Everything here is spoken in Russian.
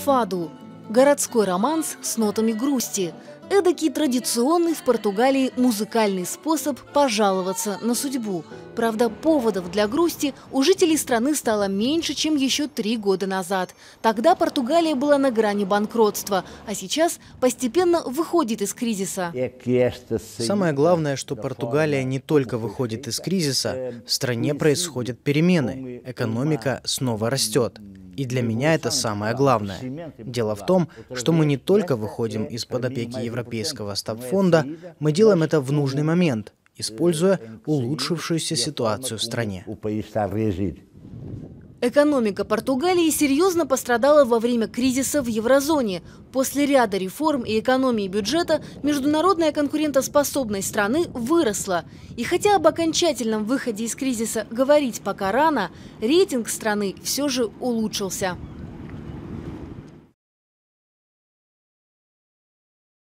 Фаду – городской романс с нотами грусти. Эдакий традиционный в Португалии музыкальный способ пожаловаться на судьбу. Правда, поводов для грусти у жителей страны стало меньше, чем еще 3 года назад. Тогда Португалия была на грани банкротства, а сейчас постепенно выходит из кризиса. Самое главное, что Португалия не только выходит из кризиса, в стране происходят перемены, экономика снова растет. И для меня это самое главное. Дело в том, что мы не только выходим из-под опеки Европейского стабфонда, мы делаем это в нужный момент, используя улучшившуюся ситуацию в стране. Экономика Португалии серьезно пострадала во время кризиса в еврозоне. После ряда реформ и экономии бюджета международная конкурентоспособность страны выросла. И хотя об окончательном выходе из кризиса говорить пока рано, рейтинг страны все же улучшился.